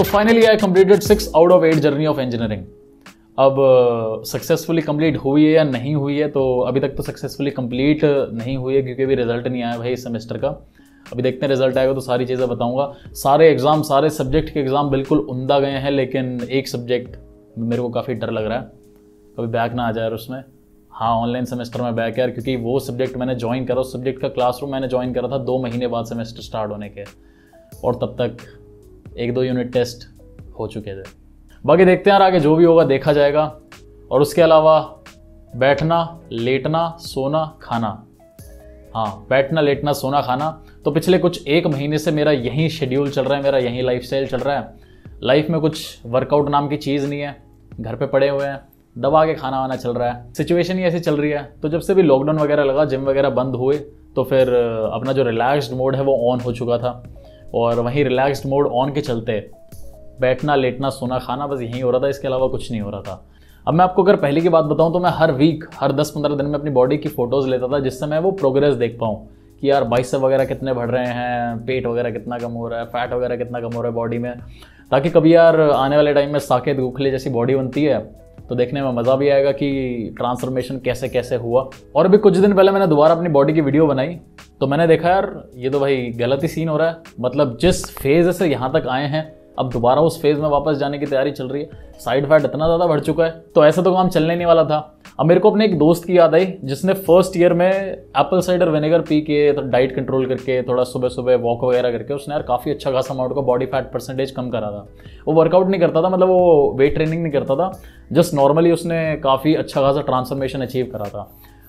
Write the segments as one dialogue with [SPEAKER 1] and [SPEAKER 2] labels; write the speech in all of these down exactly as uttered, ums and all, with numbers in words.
[SPEAKER 1] So finally I completed six out of eight journey of engineering. अब successfully uh, complete हुई है या नहीं हुई है, तो अभी तक तो सक्सेसफुली कंप्लीट नहीं हुई है क्योंकि अभी रिजल्ट नहीं आया भाई इस सेमेस्टर का। अभी देखते हैं रिजल्ट आएगा तो सारी चीज़ें बताऊंगा। सारे एग्ज़ाम सारे सब्जेक्ट के एग्ज़ाम बिल्कुल उम्दा गए हैं, लेकिन एक सब्जेक्ट मेरे को काफ़ी डर लग रहा है कभी बैक ना आ जाए उसमें। हाँ, ऑनलाइन सेमेस्टर में बैक यार, क्योंकि वो सब्जेक्ट मैंने ज्वाइन करा, उस सब्जेक्ट का क्लासरूम मैंने ज्वाइन करा था दो महीने बाद सेमेस्टर स्टार्ट होने के, और तब तक एक दो यूनिट टेस्ट हो चुके थे। बाकी देखते हैं यार आगे जो भी होगा देखा जाएगा। और उसके अलावा बैठना, लेटना, सोना, खाना। हाँ, बैठना, लेटना, सोना, खाना। तो पिछले कुछ एक महीने से मेरा यही शेड्यूल चल रहा है, मेरा यही लाइफस्टाइल चल रहा है। लाइफ में कुछ वर्कआउट नाम की चीज़ नहीं है, घर पे पड़े हुए हैं, दबा के खाना वाना चल रहा है, सिचुएशन ही ऐसी चल रही है। तो जब से भी लॉकडाउन वगैरह लगा, जिम वगैरह बंद हुए, तो फिर अपना जो रिलैक्स्ड मोड है वो ऑन हो चुका था, और वहीं रिलैक्स्ड मोड ऑन के चलते बैठना, लेटना, सोना, खाना बस यही हो रहा था, इसके अलावा कुछ नहीं हो रहा था। अब मैं आपको अगर पहले की बात बताऊं तो मैं हर वीक, हर दस पंद्रह दिन में अपनी बॉडी की फोटोज़ लेता था, जिससे मैं वो प्रोग्रेस देख पाऊँ कि यार बाइसेप वगैरह कितने बढ़ रहे हैं, पेट वगैरह कितना कम हो रहा है, फैट वगैरह कितना कम हो रहा है बॉडी में, ताकि कभी यार आने वाले टाइम में साकेत गोखले जैसी बॉडी बनती है तो देखने में मज़ा भी आएगा कि ट्रांसफॉर्मेशन कैसे कैसे हुआ। और अभी कुछ दिन पहले मैंने दोबारा अपनी बॉडी की वीडियो बनाई तो मैंने देखा यार ये तो भाई गलत ही सीन हो रहा है। मतलब जिस फेज़ से यहाँ तक आए हैं, अब दोबारा उस फेज़ में वापस जाने की तैयारी चल रही है। साइड फैट इतना ज़्यादा बढ़ चुका है, तो ऐसा तो काम चलने नहीं वाला था। अब मेरे को अपने एक दोस्त की याद आई जिसने फर्स्ट ईयर में एप्पल साइडर विनेगर पी के, तो डाइट कंट्रोल करके, थोड़ा सुबह सुबह वॉक वगैरह करके उसने यार काफ़ी अच्छा खासा अमाउंट का बॉडी फैट परसेंटेज कम करा था। वो वर्कआउट नहीं करता था, मतलब वो वेट ट्रेनिंग नहीं करता था, जस्ट नॉर्मली उसने काफ़ी अच्छा खासा ट्रांसफॉर्मेशन अचीव करा था।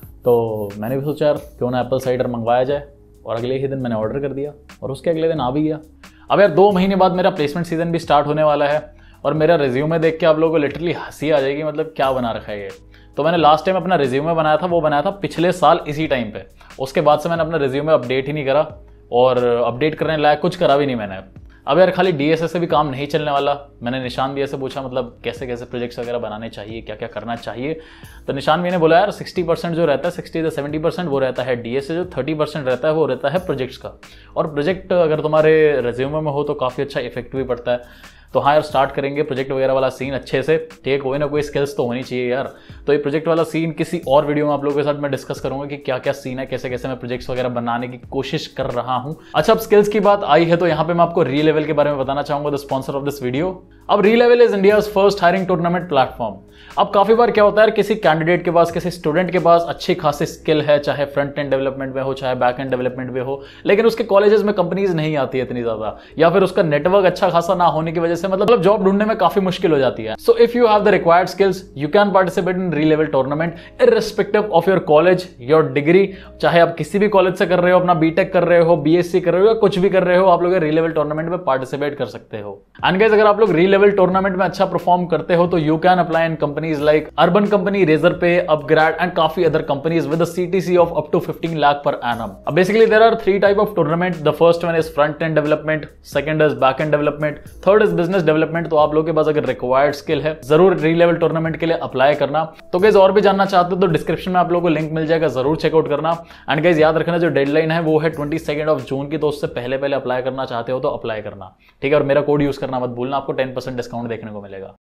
[SPEAKER 1] तो मैंने भी सोचा यार क्यों ना एप्पल साइडर मंगवाया जाए, और अगले ही दिन मैंने ऑर्डर कर दिया और उसके अगले दिन आ भी गया। अब यार दो महीने बाद मेरा प्लेसमेंट सीजन भी स्टार्ट होने वाला है, और मेरा रिज्यूमे देख के आप लोगों को लिटरली हंसी आ जाएगी, मतलब क्या बना रखा है ये। तो मैंने लास्ट टाइम अपना रिज्यूमे बनाया था, वो बनाया था पिछले साल इसी टाइम पे। उसके बाद से मैंने अपना रिज्यूमे अपडेट ही नहीं करा, और अपडेट करने लायक कुछ करा भी नहीं मैंने। अब यार खाली डीएसए से भी काम नहीं चलने वाला। मैंने निशान भैया से पूछा मतलब कैसे कैसे प्रोजेक्ट्स वगैरह बनाने चाहिए, क्या क्या करना चाहिए। तो निशान भैया ने बोला यार सिक्सटी परसेंट जो रहता है, सिक्सटी से सेवेंटी परसेंट वो रहता है डीएसए, जो थर्टी परसेंट रहता है वो रहता है प्रोजेक्ट्स का। और प्रोजेक्ट अगर तुम्हारे रिज्यूमे में हो तो काफ़ी अच्छा इफेक्ट भी पड़ता है। तो हाँ यार स्टार्ट करेंगे प्रोजेक्ट वगैरह वाला सीन अच्छे से। ठीक, कोई ना कोई स्किल्स तो होनी चाहिए यार। तो ये प्रोजेक्ट वाला सीन किसी और वीडियो में आप लोगों के साथ मैं डिस्कस करूंगा कि क्या क्या सीन है, कैसे कैसे मैं प्रोजेक्ट्स वगैरह बनाने की कोशिश कर रहा हूं। अच्छा, अब स्किल्स की बात आई है तो यहाँ पे मैं आपको री लेवल के बारे में बताना चाहूंगा, the sponsor of this video. अब Relevel is India's first hiring tournament platform. अब काफी बार क्या होता है, किसी कैंडिडेट के पास, किसी स्टूडेंट के पास अच्छी खासी स्किल है, चाहे फ्रंट एंड डेवलपमेंट में हो, चाहे बैक एंड डेवलपमेंट में हो, लेकिन उसके कॉलेजेस में कंपनीज नहीं आती है इतनी ज्यादा, या फिर उसका नेटवर्क अच्छा खासा ना होने की वजह से मतलब जॉब ढूंढने में काफी मुश्किल हो जाती है। So if you have the required skills you can participate in Relevel tournament irrespective of your college, your degree. चाहे आप किसी भी कॉलेज से कर रहे हो, अपना बीटेक कर रहे हो, बीएससी कर रहे हो, या कुछ भी कर रहे हो, आप लोग री लेवल टूर्नामेंट में पार्टिसिपेट कर सकते हो। एंड गाइस, अगर आप लोग री लेवल टूर्नामेंट में अच्छा परफॉर्म करते हो तो you can apply in companies like Urban Company, Razorpay, upGrad and काफी other companies with a CTC of up to fifteen lakh per annum. अब basically there are three type of tournament. The first one is front end development, second is back end development, third is business development. तो आप लोगों के पास अगर required skill है जरूर री level tournament के लिए अप्लाई करना। तो गाइस और भी जानना चाहते हो तो डिस्क्रिप्शन में आप लोगों को लिंक मिल जाएगा, जरूर चेकआउट करना। एंड गाइस याद रखना जो डेडलाइन है वो है ट्वेंटी सेकंड ऑफ जून की, तो उससे पहले पहले अप्लाई करना चाहते हो तो अप्लाई करना, ठीक है। और मेरा कोड यूज करना मत भूलना, आपको टेन परसेंट डिस्काउंट देखने को मिलेगा।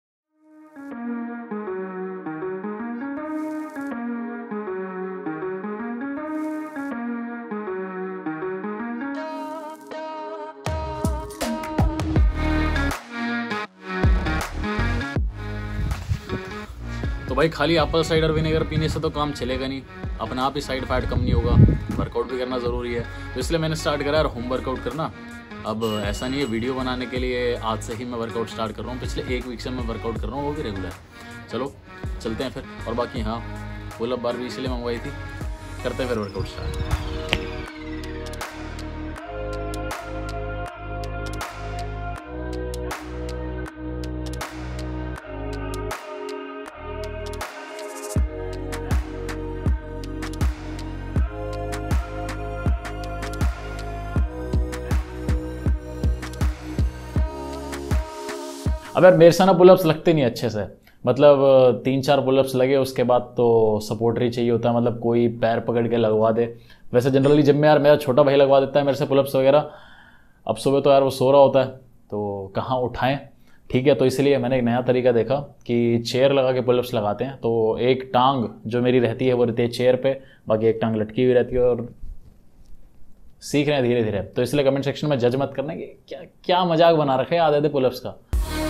[SPEAKER 1] तो भाई खाली एप्पल साइडर विनेगर पीने से तो काम चलेगा नहीं, अपने आप ही साइड फैट कम नहीं होगा, वर्कआउट भी करना ज़रूरी है। तो इसलिए मैंने स्टार्ट करा यार होम वर्कआउट करना। अब ऐसा नहीं है वीडियो बनाने के लिए आज से ही मैं वर्कआउट स्टार्ट कर रहा हूँ, पिछले एक वीक से मैं वर्कआउट कर रहा हूँ, वो भी रेगुलर। चलो चलते हैं फिर। और बाकी हाँ, पुल अप बार भी इसलिए मंगवाई थी, करते हैं फिर वर्कआउट स्टार्ट। अब यार मेरे से ना पुलअप्स लगते नहीं अच्छे से, मतलब तीन चार पुलअप्स लगे उसके बाद तो सपोर्टर ही चाहिए होता है, मतलब कोई पैर पकड़ के लगवा दे। वैसे जनरली जिम में यार मेरा छोटा भाई लगवा देता है मेरे से पुलअप्स वगैरह। अब सुबह तो यार वो सो रहा होता है तो कहाँ उठाएं, ठीक है, तो इसलिए मैंने एक नया तरीका देखा कि चेयर लगा के पुलअप्स लगाते हैं। तो एक टांग जो मेरी रहती है वो रहती है चेयर पे, बाकी एक टांग लटकी हुई रहती है, और सीख रहे हैं धीरे धीरे। तो इसलिए कमेंट सेक्शन में जज मत करना कि क्या क्या मजाक बना रखे है आधे आधे पुलअप्स का।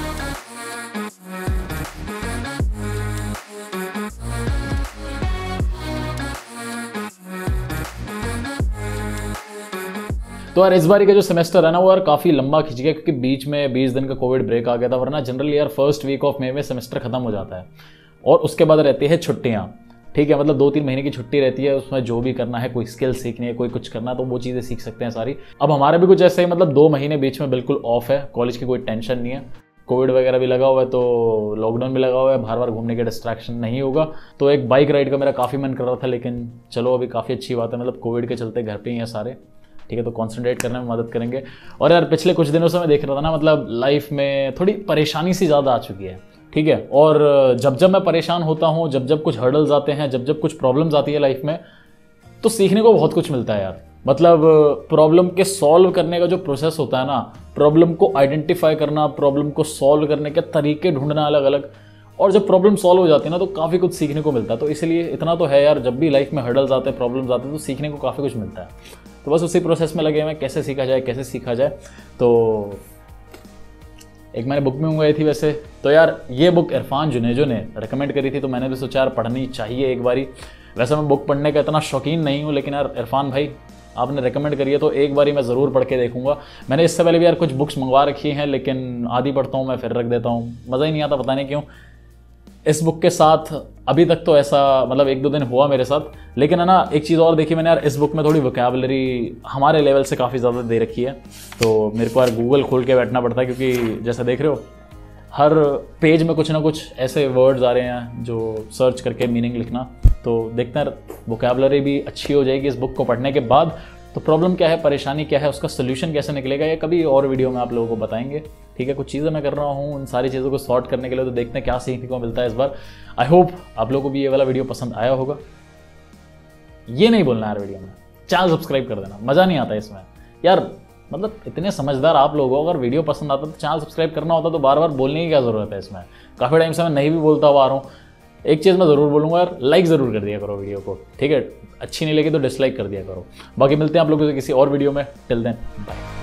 [SPEAKER 1] तो यार इस बारी का जो सेमेस्टर है ना वो यार काफ़ी लंबा खिंच गया, क्योंकि बीच में बीस दिन का कोविड ब्रेक आ गया था। वरना जनरली यार फर्स्ट वीक ऑफ मई में सेमेस्टर खत्म हो जाता है और उसके बाद रहती है छुट्टियाँ। ठीक है, मतलब दो तीन महीने की छुट्टी रहती है, उसमें जो भी करना है, कोई स्किल सीखनी है, कोई कुछ करना है, तो वो चीज़ें सीख सकते हैं सारी। अब हमारे भी कुछ ऐसे ही, मतलब दो महीने बीच में बिल्कुल ऑफ है, कॉलेज की कोई टेंशन नहीं है, कोविड वगैरह भी लगा हुआ है, तो लॉकडाउन भी लगा हुआ है, बार बार घूमने के डिस्ट्रैक्शन नहीं होगा। तो एक बाइक राइड का मेरा काफ़ी मन कर रहा था, लेकिन चलो अभी काफ़ी अच्छी बात है, मतलब कोविड के चलते घर पे ही हैं सारे। ठीक है, तो कॉन्सेंट्रेट करने में मदद करेंगे। और यार पिछले कुछ दिनों से मैं देख रहा था ना, मतलब लाइफ में थोड़ी परेशानी सी ज़्यादा आ चुकी है। ठीक है, और जब जब मैं परेशान होता हूँ, जब जब कुछ हर्डल्स आते हैं, जब जब कुछ प्रॉब्लम्स आती है लाइफ में, तो सीखने को बहुत कुछ मिलता है यार। मतलब प्रॉब्लम के सॉल्व करने का जो प्रोसेस होता है ना, प्रॉब्लम को आइडेंटिफाई करना, प्रॉब्लम को सॉल्व करने के तरीके ढूंढना अलग अलग, और जब प्रॉब्लम सॉल्व हो जाती है ना तो काफ़ी कुछ सीखने को मिलता है। तो इसलिए इतना तो है यार, जब भी लाइफ में हर्डल्स आते हैं, प्रॉब्लम्स आते हैं, तो सीखने को काफ़ी कुछ मिलता है। तो बस उसी प्रोसेस में लगे हुए हैं, कैसे सीखा जाए कैसे सीखा जाए। तो एक मैंने बुक में मंगाई थी वैसे, तो यार ये बुक इरफान जुनेजो ने रिकमेंड करी थी, तो मैंने भी सोचा यार पढ़नी चाहिए एक बारी। वैसे मैं बुक पढ़ने का इतना शौकीन नहीं हूँ, लेकिन यार इरफान भाई आपने रिकमेंड करी है तो एक बारी मैं ज़रूर पढ़ के देखूंगा। मैंने इससे पहले भी यार कुछ बुक्स मंगवा रखी हैं, लेकिन आधी पढ़ता हूँ मैं फिर रख देता हूँ, मज़ा ही नहीं आता, पता नहीं क्यों। इस बुक के साथ अभी तक तो ऐसा, मतलब एक दो दिन हुआ मेरे साथ, लेकिन है ना एक चीज़ और देखी मैंने यार, इस बुक में थोड़ी वोकैबुलरी हमारे लेवल से काफ़ी ज़्यादा दे रखी है। तो मेरे को यार गूगल खोल के बैठना पड़ता है, क्योंकि जैसा देख रहे हो हर पेज में कुछ ना कुछ ऐसे वर्ड्स आ रहे हैं जो सर्च करके मीनिंग लिखना। तो देखते हैं वोकैबुलरी भी अच्छी हो जाएगी इस बुक को पढ़ने के बाद। तो प्रॉब्लम क्या है, परेशानी क्या है, उसका सोल्यूशन कैसे निकलेगा, ये कभी और वीडियो में आप लोगों को बताएंगे। ठीक है, कुछ चीज़ें मैं कर रहा हूँ उन सारी चीज़ों को सॉर्ट करने के लिए, तो देखते हैं क्या सीखने को मिलता है इस बार। आई होप आप लोगों को भी ये वाला वीडियो पसंद आया होगा। ये नहीं बोलना यार वीडियो में, चैनल सब्सक्राइब कर देना, मज़ा नहीं आता इसमें यार। मतलब इतने समझदार आप लोग हो, अगर वीडियो पसंद आता तो चैनल सब्सक्राइब करना होता, तो बार बार बोलने की क्या ज़रूरत है इसमें। काफ़ी टाइम से मैं नहीं भी बोलता हुआ आ रहा हूँ। एक चीज़ मैं ज़रूर बोलूँगा यार, लाइक ज़रूर कर दिया करो वीडियो को। ठीक है, अच्छी नहीं लगी तो डिसलाइक कर दिया करो। बाकी मिलते हैं आप लोगों से किसी और वीडियो में। Till then bye.